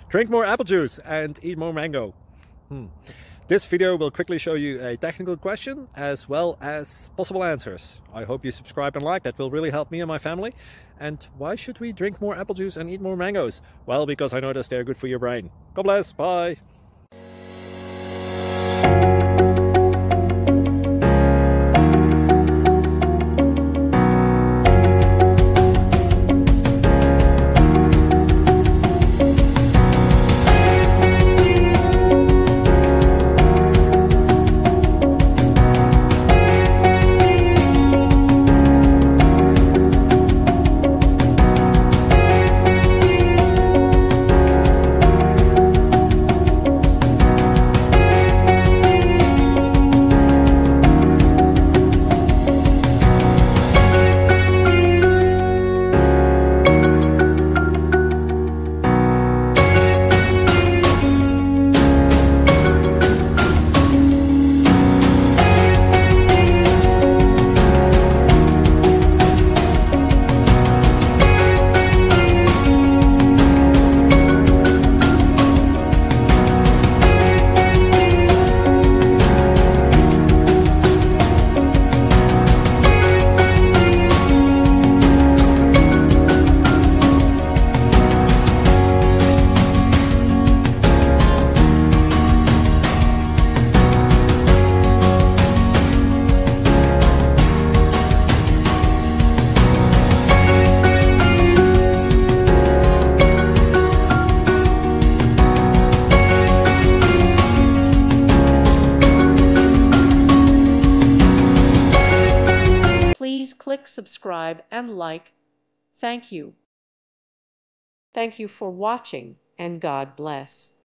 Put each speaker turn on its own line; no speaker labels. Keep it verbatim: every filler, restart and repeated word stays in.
Drink more apple juice and eat more mango. Hmm. This video will quickly show you a technical question as well as possible answers. I hope you subscribe and like, that will really help me and my family. And why should we drink more apple juice and eat more mangoes? Well, because I noticed they're good for your brain. God bless, bye!
Please click subscribe and like. Thank you. Thank you for watching, and God bless.